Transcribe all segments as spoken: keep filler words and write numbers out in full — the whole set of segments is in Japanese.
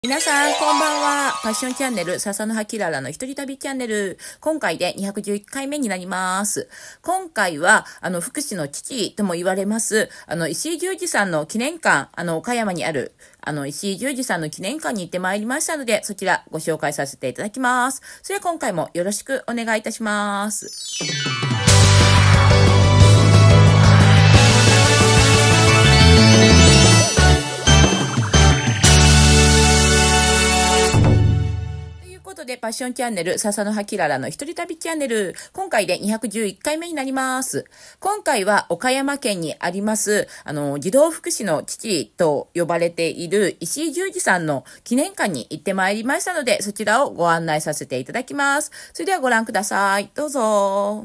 皆さん、こんばんは。パッションチャンネル、笹の葉キララの一人旅チャンネル。今回でにひゃくじゅういっかいめになります。今回は、あの、福祉の父とも言われます、あの、石井十二さんの記念館、あの、岡山にある、あの、石井十二さんの記念館に行ってまいりましたので、そちらご紹介させていただきます。それでは今回もよろしくお願いいたします。でパッションチャンネル、笹の葉キララの一人旅チャンネル。今回でにひゃくじゅういっかいめになります。今回は岡山県にあります、あの、児童福祉の父と呼ばれている石井十二さんの記念館に行ってまいりましたので、そちらをご案内させていただきます。それではご覧ください。どうぞ。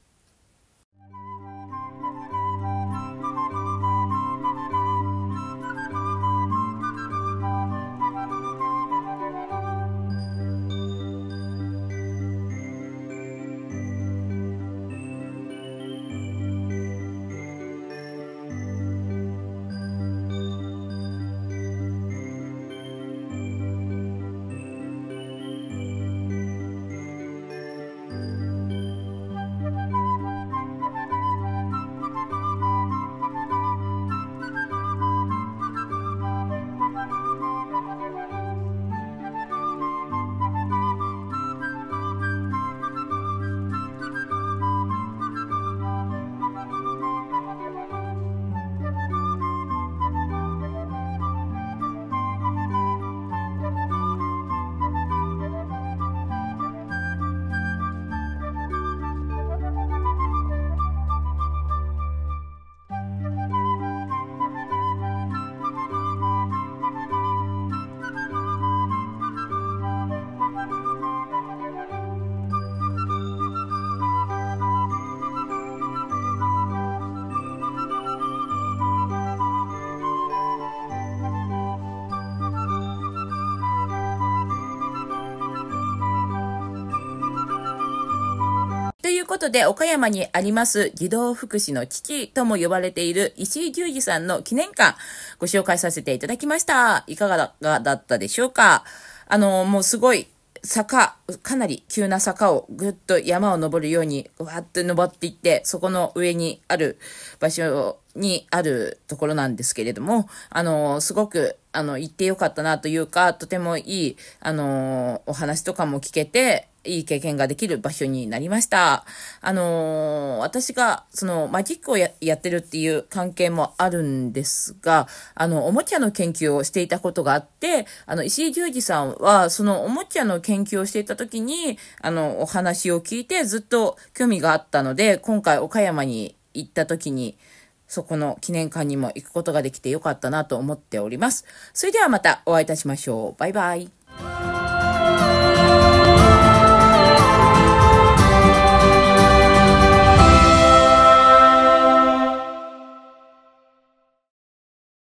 ということで、岡山にあります児童福祉の父とも呼ばれている石井十二さんの記念館、ご紹介させていただきました。いかがだったでしょうか？あの、もうすごい坂、かなり急な坂をぐっと山を登るように、わーっと登っていって、そこの上にある場所にあるところなんですけれども、あの、すごく、あの、行ってよかったなというか、とてもいい、あの、お話とかも聞けて、いい経験ができる場所になりました。あのー、私が、その、マジックを や, やってるっていう関係もあるんですが、あの、おもちゃの研究をしていたことがあって、あの、石井十二さんは、そのおもちゃの研究をしていた時に、あの、お話を聞いてずっと興味があったので、今回岡山に行った時に、そこの記念館にも行くことができてよかったなと思っております。それではまたお会いいたしましょう。バイバイ。